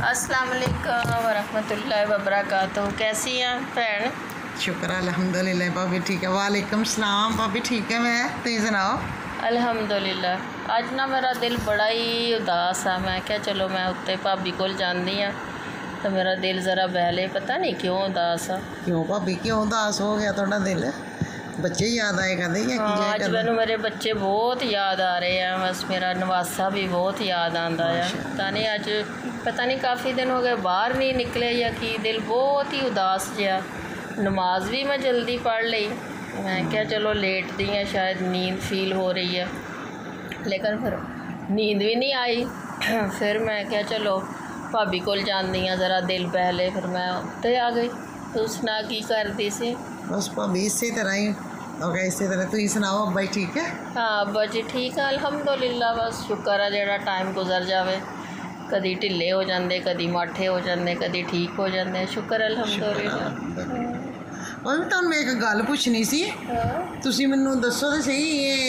अस्सलाम वालेकुम वरहमतुल्लाहि वबरकातुहू। कैसी हैं भैन? शुक्र अल्हम्दुलिल्लाह भाभी ठीक है। वालेकुम सलाम भाभी ठीक है मैं, तुम सुनाओ? अल्हम्दुलिल्लाह। अज ना मेरा दिल बड़ा ही उदास है। मैं क्या चलो मैं उत्ते भाभी कोल जांदी हाँ तो मेरा दिल ज़रा बहले, पता नहीं क्यों उदास है। क्यों भाभी क्यों उदास हो गया थोड़ा दिल? बच्चे याद आए कहते हैं? हाँ, अज मैनू मेरे बच्चे बहुत याद आ रहे हैं। बस मेरा नवासा भी बहुत याद आता है। पता नहीं अज पता नहीं काफ़ी दिन हो गए बाहर नहीं निकले या कि दिल बहुत ही उदास जहा। नमाज भी मैं जल्दी पढ़ ली। मैं क्या चलो लेट दी है, शायद नींद फील हो रही है, लेकिन फिर नींद भी नहीं आई। फिर मैं क्या चलो भाभी कोल जांदी हाँ ज़रा दिल बहले। फिर मैं उत्ते आ गई। तो सुना की करती सी? बस भाभी इसी तरह ही ओके, इसी तरह तुम सुनाओ? भाई ठीक है? हाँ अब्बा जी ठीक है अल्हम्दुलिल्लाह। बस शुक्र है जेड़ा टाइम गुजर जाए। कदी ढिले हो जाते, कदी माठे हो जाते, कदी ठीक हो जाते। शुक्र अल्हम्दुलिल्लाह। और तो मैं एक गल पूछनी सी, तुसी मैनू दसो तो सही,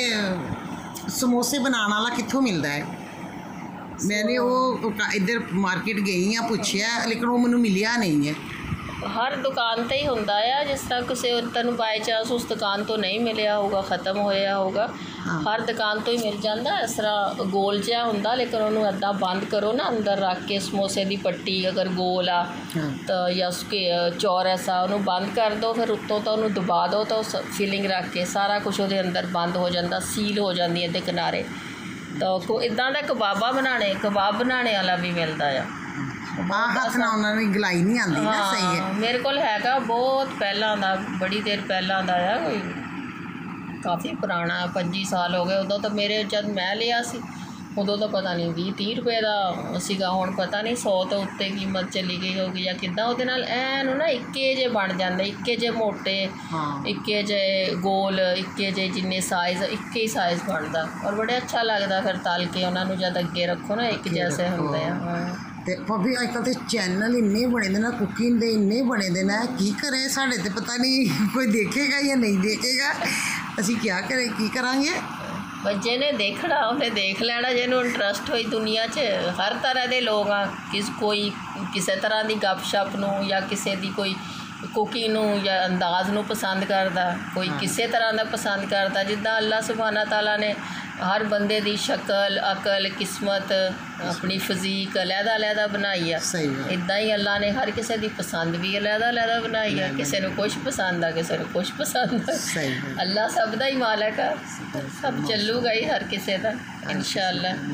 ये समोसे बनाने वाला कित्थों मिलता है? मैंने वो इधर मार्केट गई हाँ पूछया, लेकिन वो मैनू मिलिया नहीं है। हर दुकान ते ही होंदा है। जिस तरह किसी तेन बाई चांस उस दुकान तो नहीं मिलया होगा, ख़त्म होया होगा, हर दुकान तो ही मिल जाता। इस तरह गोल जहा होंदा, लेकिन उन्होंने अद्धा बंद करो ना, अंदर रख के समोसे की पट्टी अगर गोल आ तो या उसके चौरस आ, उन्होंने बंद कर दो, फिर उत्तों तो उन्होंने दबा दो तो फिलिंग रख के सारा कुछ वो अंदर बंद हो जाता, सील हो जाती है किनारे। तो इदा का कबाबा कबाब बनाने वाला भी मिलता है। हाथ ना उन्होंने गलाई नहीं आती ना। सही है, मेरे को हैगा बहुत पहला दा, बड़ी देर पहला दा है, कोई काफ़ी पुराना 25 साल हो गए। उदों तो मेरे जब मैं लिया सी उदों तो पता नहीं 20-30 रुपये का सीगा, हुण पता नहीं 100 तो उत्ते कीमत चली गई होगी या किद्दां। उहदे नाल ऐन ना इक्के जे बन जांदे, इक्के जे मोटे, इक्के जे गोल, इक्के जे जिन्ने साइज़ इक्के ही साइज़ बनता और बड़े अच्छा लगता। फिर तल के उन्होंने जब अगे रखो ना एक जैसे होंदे हैं। ते भाभी अजकल तो चैनल इन्ने बने दे ना, कुकिंग दे इन्ने बने दे ना, की करें? साढ़े तो पता नहीं कोई देखेगा या नहीं देखेगा, असी क्या करें की करांगे? बच्चे ने देखना उन्हें देख लेना, जिन्हों इंटरस्ट हुई दुनिया च हर तरह के लोग आ। कोई किसी तरह की गपशप नूं या किसी की कोई कुकिंग नूं या अंदाज नूं पसंद करता, कोई किसी तरह का पसंद करता। जिद्दां अल्लाह सुभाना तआला ने हर बंदे की शक्ल, अकल, किस्मत, अपनी फिजीक अलहदा बनाई है, इदा ही अल्लाह ने हर किसी की पसंद भी अलहदा बनाई है। किसी को कुछ पसंद आ, किसी को कुछ पसंद है। अल्लाह सब का ही मालक है, सब चलूगा ही हर किसी का इंशाअल्लाह।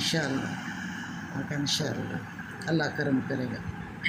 इंशाअल्लाह अल्लाह करम करेगा।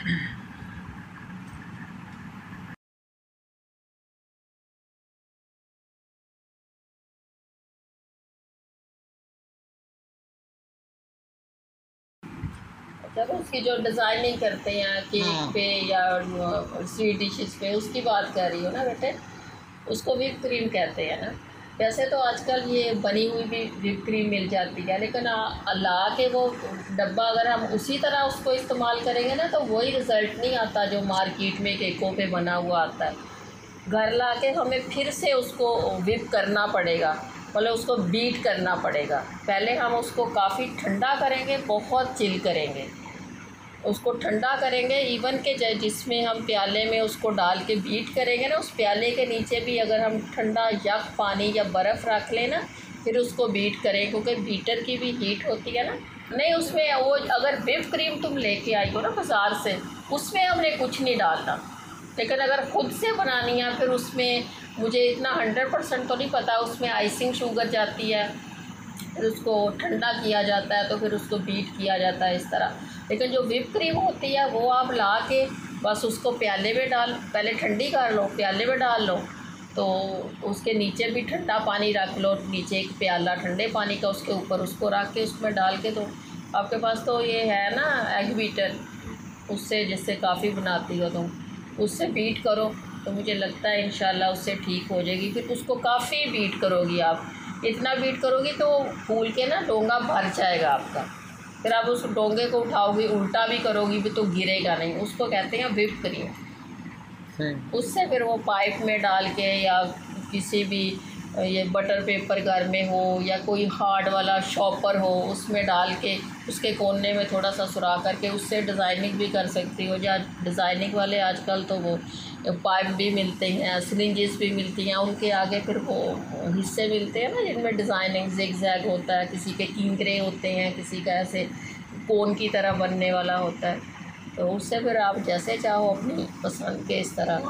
जब उसकी जो डिज़ाइनिंग करते हैं केक पे या स्वीट डिशेस पे, उसकी बात कर रही हो ना बेटे, उसको व्हिप क्रीम कहते हैं ना। वैसे तो आजकल ये बनी हुई भी व्हिप क्रीम मिल जाती है, लेकिन ला के वो डब्बा अगर हम उसी तरह उसको इस्तेमाल करेंगे ना तो वही रिज़ल्ट नहीं आता जो मार्केट में केकों पे बना हुआ आता है। घर ला के हमें फिर से उसको व्हिप करना पड़ेगा, मतलब उसको बीट करना पड़ेगा। पहले हम उसको काफ़ी ठंडा करेंगे, बहुत चिल करेंगे, उसको ठंडा करेंगे। इवन के जिसमें हम प्याले में उसको डाल के बीट करेंगे ना, उस प्याले के नीचे भी अगर हम ठंडा यख पानी या बर्फ़ रख लें ना, फिर उसको बीट करें, क्योंकि बीटर की भी हीट होती है ना। नहीं उसमें वो अगर व्हिप क्रीम तुम लेके आई हो ना बाज़ार से, उसमें हमने कुछ नहीं डालना, लेकिन अगर ख़ुद से बनानी है फिर उसमें मुझे इतना 100% तो नहीं पता, उसमें आइसिंग शुगर जाती है, फिर उसको ठंडा किया जाता है, तो फिर उसको बीट किया जाता है इस तरह। लेकिन जो व्हिप क्रीम होती है वो आप ला के बस उसको प्याले में डाल, पहले ठंडी कर लो, प्याले में डाल लो, तो उसके नीचे भी ठंडा पानी रख लो, नीचे एक प्याला ठंडे पानी का, उसके ऊपर उसको रख के उसमें डाल के, तो आपके पास तो ये है ना एग बीटर, उससे जिससे काफ़ी बनाती हो तुम, उससे बीट करो तो मुझे लगता है इंशाल्लाह उससे ठीक हो जाएगी। फिर उसको काफ़ी बीट करोगी आप, इतना बीट करोगी तो फूल के ना डोंगा भर जाएगा आपका। फिर आप उस डोंगे को उठाओगी, उल्टा भी करोगी भी तो गिरेगा नहीं, उसको कहते हैं व्हिप क्रीम। उससे फिर वो पाइप में डाल के या किसी भी ये बटर पेपर घर में हो या कोई हार्ड वाला शॉपर हो, उसमें डाल के उसके कोने में थोड़ा सा सुराख करके उससे डिज़ाइनिंग भी कर सकती हो। या डिज़ाइनिंग वाले आजकल तो वो पाइप भी मिलते हैं, सिरिंजेस भी मिलती हैं, उनके आगे फिर वो हिस्से मिलते हैं ना जिनमें डिज़ाइनिंग जिग-जैग होता है, किसी के किंकरे होते हैं, किसी का ऐसे कोन की तरह बनने वाला होता है। तो उससे फिर आप जैसे चाहो अपनी पसंद के इस तरह।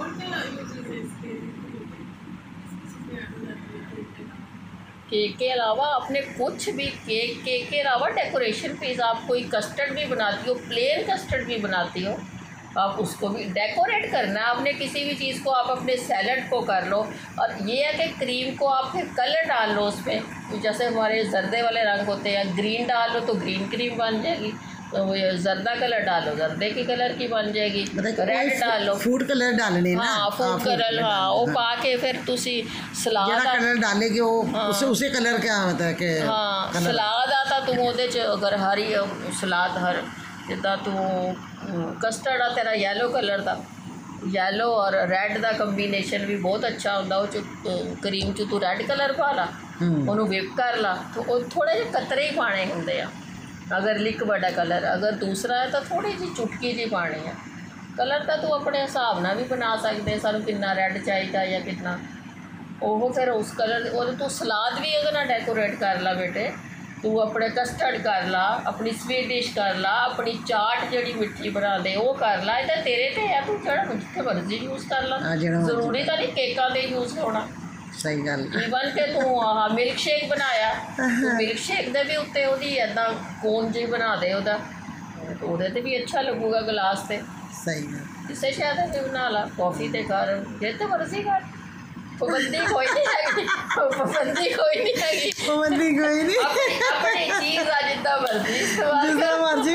केक के अलावा आपने कुछ भी केक के अलावा डेकोरेशन पीस आप कोई कस्टर्ड भी बनाती हो, प्लेन कस्टर्ड भी बनाती हो, आप उसको भी डेकोरेट करना है आपने। किसी भी चीज़ को आप अपने सैलड को कर लो, और ये है कि क्रीम को आप फिर कलर डाल लो उसमें। तो जैसे हमारे जर्दे वाले रंग होते हैं, ग्रीन डाल लो तो ग्रीन क्रीम बन जाएगी, तो वो जर्दा कलर डालो जर्दे की कलर की बन जाएगी, रेड डालो, फूड कलर डालने ना, हाँ फूड कलर, हाँ वो पा के फिर तुसी सलाद कलर डालेगी वो, उसे कलर क्या होता है कि हाँ सलाद आता तुम ਉਹਦੇ ਚ अगर हरी सलाद हर जिदा तू कस्टर्ड आ तेरा येलो कलर ਦਾ, येलो और रेड ਦਾ ਕੰਬੀਨੇਸ਼ਨ भी बहुत अच्छा ਹੁੰਦਾ। ਉਹ ਚ ਕਰੀਮ ਚ ਤੂੰ रेड कलर ਪਾ ਲਾ, ਉਹਨੂੰ ਵਿਪ ਕਰ ਲਾ, तो ਉਹ ਥੋੜੇ ਜਿਹੇ ਕਤਰੇ ਹੀ ਪਾਣੇ ਹੁੰਦੇ ਆ। अगर लिक्विड है कलर, अगर दूसरा है तो थोड़ी जी चुटकी जी पानी है। कलर तो तू अपने हिसाब नाल भी बना सकते, सानू कितना रेड चाहिए या कितना वो, फिर उस कलर और तू सलाद भी अगर ना डेकोरेट कर ला बेटे, तू अपने कस्टर्ड कर ला, अपनी स्वीट डिश कर ला, अपनी चाट जी मिठी बना दे वो कर ला। ये तेरे ते है, तू जरा जिथे मर्जी यूज़ कर ला, जरूरी तो नहीं केकों के यूज़ होना। सही गल। ईवन के तू मिल्क शेक बनाया, तू मिल्क शेक दे भी उत्ते ओदी ऐदा कोन जी बना दे ओदा, ओदे ते भी अच्छा लगूगा गिलास ते। सही गल। किसे शायद भी बना ला, कॉफ़ी ते कर, जिते मर्जी कर, पाबंदी कोई नहीं हैगी, पाबंदी कोई नहीं हैगी, पाबंदी कोई नहीं, अपनी चीज़ आ जितना मर्जी इस्तेमाल जितना मर्जी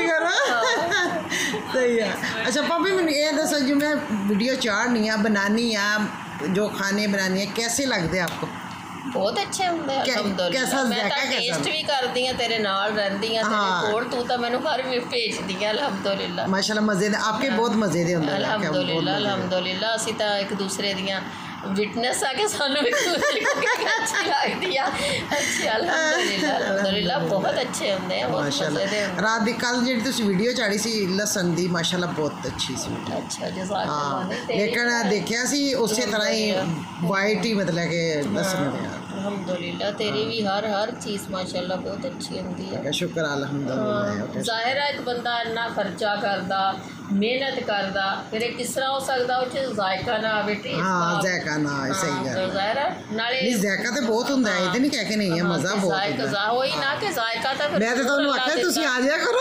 करो। सही है। अच्छा भाभी मैंने ये दसो, जो मैं वीडियो चाढ़नी है बनानी है, जो खाने बनानी है, कैसे लगते आपको? बहुत अच्छे होंगे अल्हम्दुलिल्लाह। मैं तो टेस्ट भी करती हूँ, तेरे नाल रहती हूँ, तेरे कोल, तू तो मैनू घर भी भेजदी है अल्हम्दुलिल्लाह। माशाल्लाह मज़े दे, आपके बहुत मज़े दे होंगे अल्हम्दुलिल्लाह अल्हम्दुलिल्लाह। असीं तो एक दूसरे दियां विटनेस आ के सानू एक दूसरे को अच्छी लगती है, अच्छी अल्हम्दुलिल्लाह अल्हम्दुलिल्लाह बहुत अच्छे होंगे हैं, बहुत मज़े दे। रात दी कल जी तुसीं वीडियो चाड़ी सी लसन दी, माशाल्लाह बहुत अच्छी सी। अच्छा जज़ाकल्लाह। लेकिन देखिया सी उसी तरह ही वाइट ही, मतलब कि लसन दे। अल्हम्दुलिल्लाह तेरी भी हर चीज़ माशाल्लाह बहुत अच्छी होंदी है, शुक्र अल्हम्दुलिल्लाह। ज़ाहिर है एक बंदा इन्ना खर्चा करदा, मेहनत करदा, फिर किस तरह हो सकदा उस जायका ना आवे, टेस्ट हाँ जायका ना आए, सही गल। तो ज़ाहिर है नाले जायका तो बहुत हुंदा है, इतनी कह के नहीं है, मज़ा बहुत है। जायका होई ना कि जायका तो मैं तो तुहानू आख्या तुसीं आ जाया करो,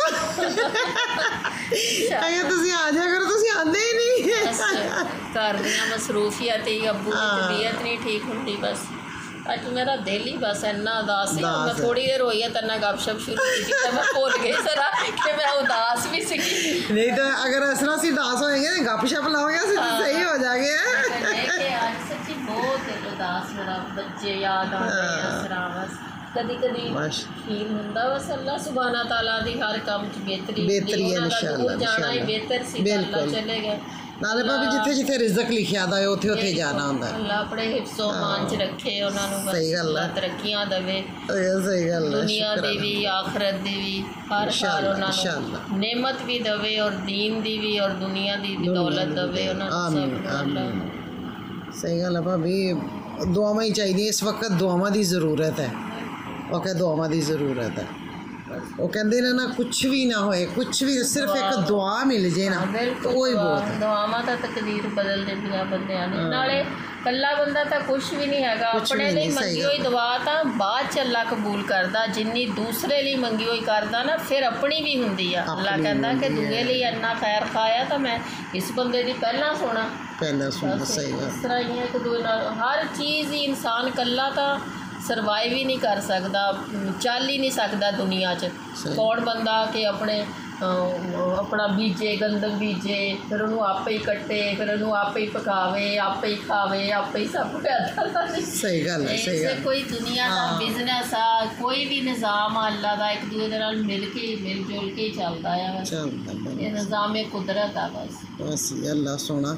अगर तुसीं आ जाया करो, तुसीं आंदे ही नहीं। घर दियां मसरूफियत ही, अब्बू की तबीयत नहीं ठीक हुंदी, बस अज मेरा दिल ही बस इन्ना उदास है। मैं थोड़ी देर होई है तेरे नाल गपशप शुरू की, तो मैं भुल गई जरा कि मैं उदास भी सी। नहीं तो अगर इस तरह से उदास होएंगे, गपशप लाओगे तो सही हो जाएंगे। आज सच्ची बहुत दिल उदास मेरा, बच्चे याद आते हैं इस तरह, बस कदी कदी फील हुंदा, बस अल्लाह सुभाना ताला दी हर काम च बेहतरी है इंशाअल्लाह, जाना ही बेहतर सी, अल्लाह चले गए नाले भाभी जिथे जिथे रिज़्क लिखिया दा है उत्थे उत्थे जाना हुंदा है। अल्लाह अपने हिफ्ज़ो मान च रखे उन्हां नूं, सही गल है, तरक्कियां देवे, सही गल है, दुनिया दी भी आखिरत दी भी, हर साल उन्हां नूं नेमत भी देवे और दीन दी भी और दुनिया दी भी दौलत देवे उन्हां नूं सब। अल्लाह सही गल है भाभी, दुआवां ही चाहिए इस वक्त, दुआवां दी ज़रूरत है, ओके दुआवां दी ज़रूरत है। वो कहते ने ना कुछ भी ना होए, कुछ भी सिर्फ एक दुआ मिल जाए ना तो वही बहुत है। दुआवां तां तकदीर बदल दिंदियां बंदियां ने, नाले कल्ला बंदा तां कुछ भी नहीं हैगा, अपने लिए मंगी हुई दुआ तां बाद च अल्लाह कबूल करदा, जिन्नी दूसरे लिए मंगी हुई करदा ना फिर अपनी भी हुंदी आ। अल्लाह कहंदा कि दूए लिए इन्ना खैर खाया तो मैं इस बंदे दी पहला सुना, सही है। इस तरह ही है कि दूए नाल हर चीज़ ही इंसान कल्ला तां सरवाइव ही नहीं कर सकता, चल ही नहीं सकता दुनिया च। कौन बंदा कि अपने अपना बीजे, गंदम बीजे, फिर उन्होंने आपे ही कट्टे, फिर उन्होंने आपे ही पकावे, आपे ही खावे, आपे ही सब पैदा। सही गल है, सही गल। कोई दुनिया का बिजनेस आ, कोई भी निज़ाम अल्लाह का एक दूसरे नाल मिल जुल के ही चलता है, ये निज़ाम कुदरत है बस। बस अल्लाह सोना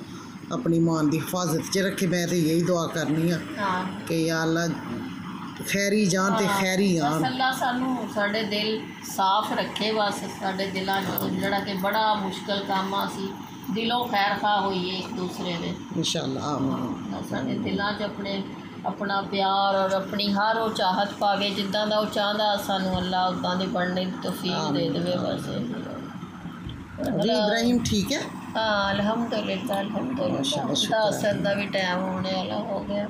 अपनी मान की हिफाजत च रखे। मैं तो यही दुआ करनी हाँ हाँ कि या अल्लाह खैरी जान ते खैरी बस आन। अल्लाह सानू साढ़े दिल साफ रखे, बस साढ़े दिलों जड़ा कि बड़ा मुश्किल काम आ सी दिलों खैर खा होइए एक दूसरे दे इंशाअल्लाह आमीन। साढ़े दिलों च अपने अपना प्यार और अपनी हर वो चाहत पावे जिद्दां दा वो चाहता सानू अल्लाह उदां दी बनने की तौफीक दे देवे। बस जी इब्राहिम ठीक है? हाँ अल्हम्दुलिल्लाह अल्हम्दुलिल्लाह। शुक्र। असर का भी टाइम होने वाला हो गया।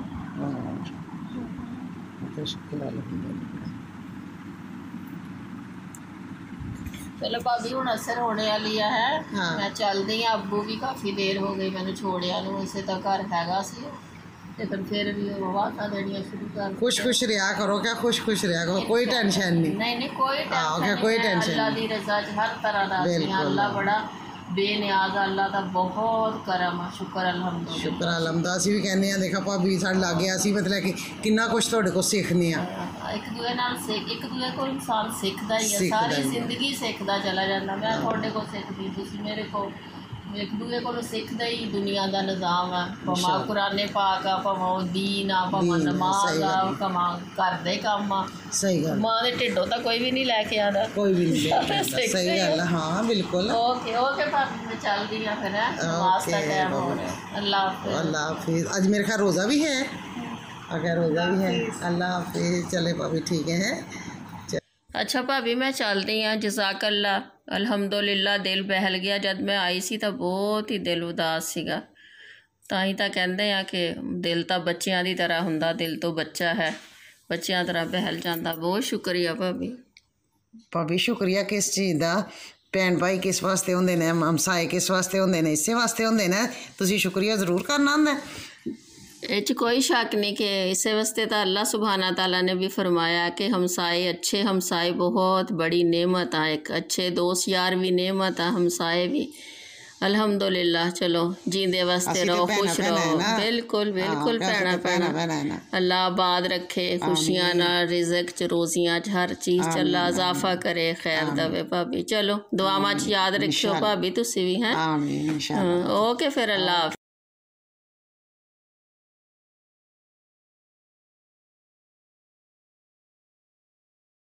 चलो भाभी हूँ असर होने वाली है। हाँ। मैं चलदी हाँ, अब्बू भी काफ़ी देर हो गई मैंने छोड़िया नूं, इसे तो घर हैगा सी लेकिन फिर भी वाहता देनियां शुरू कर। खुश खुश रहा करो, क्या खुश खुश रहा करो, कोई टेंशन नहीं। नहीं कोई हाँ, टेंशन कोई नहीं। टेंशन अल्लाह दी रज़ा च हर तरह दा बिल्कुल। अल्लाह बड़ा बेनियाज, अल्लाह दा बहुत करम है। शुक्र अल्हम्दुलिल्लाह। शुक्र अलहमदा। असीं भी कहने देखा भाभी साढ़े लागे असीं मतलब कि किन्ना कुछ तुहाडे कोल सिੱਖਦੇ आ। एक दूए नाल एक दूए को इंसान सीखता ही है, सीखदा सारी ही है। जिंदगी सीखता चला जाता। मैं थोड़े को सीखती, तुसीं मेरे को एक दूए को सीखदा ही दुनिया का निज़ाम है। भावें कुराने पाक आ, भावें दीन आ, भावें दीन, नमाज सही आ, गल। भावें घर दे काम आ। सही गल, माँ के ढिडों तो कोई भी नहीं लैके आता। कोई भी नहीं सारे लेके सीखते सही ही गल आ। है। हाँ बिल्कुल। ओके ओके भाभी मैं चल दी हाँ फिर है, नमाज का ओके, टाइम हो बाबा। रहा है। अल्लाह हाफिज़। अल्लाह हाफिज़। आज मेरे ख्याल रोज़ा भी है, अगर रोज़ा भी है। अल्लाह हाफिज़। चले भाभी ठीक है। अच्छा भाभी मैं चलती हाँ, जज़ाकल्ला। अल्हम्दुलिल्लाह दिल बहल गया। जब मैं आई सी तो बहुत ही दिल उदास सीगा। ਤਾਂ ਹੀ ਤਾਂ ਕਹਿੰਦੇ ਆ ਕਿ ਦਿਲ ਤਾਂ ਬੱਚਿਆਂ ਦੀ ਤਰ੍ਹਾਂ ਹੁੰਦਾ, ਦਿਲ ਤੋਂ ਬੱਚਾ ਹੈ, ਬੱਚਿਆਂ ਤਰ੍ਹਾਂ ਬਹਿਲ ਜਾਂਦਾ। ਬਹੁਤ ਸ਼ੁਕਰੀਆ ਭਾਬੀ। ਭਾਬੀ ਸ਼ੁਕਰੀਆ ਕਿਸ ਚੀਜ਼ ਦਾ? ਭੈਣ ਭਾਈ ਕਿਸ ਵਾਸਤੇ ਹੁੰਦੇ ਨੇ, ਹਮਸਾਏ ਕਿਸ ਵਾਸਤੇ ਹੁੰਦੇ ਨੇ? ਇਸੇ ਵਾਸਤੇ ਹੁੰਦੇ ਨੇ। ਤੁਸੀਂ ਸ਼ੁਕਰੀਆ ਜ਼ਰੂਰ ਕਰਨਾ ਹੁੰਦਾ। ਇਹ 'ਚ ਕੋਈ शक नहीं कि इसे वास्ते तो अल्लाह सुबहाना ताला ने भी फरमाया कि हमसाए अच्छे हमसाए बहुत बड़ी नेमत आ, एक अच्छे दोस्त यार भी नेमत आ, हमसाए भी। अल्हम्दुलिल्लाह। चलो जींदे वास्ते रहो, खुश रहो। बिल्कुल बिल्कुल भैना भैना। अल्लाह आबाद रखे, खुशियां ना रिज़्क च रोज़ियां च हर चीज़ च अल्लाह इजाफा करे, खैर दवे भाभी। चलो दुआवां च याद रखियो भाभी तुसी भी हैं। आमीन इंशाअल्लाह। ओके फिर अल्लाह हाफिज़।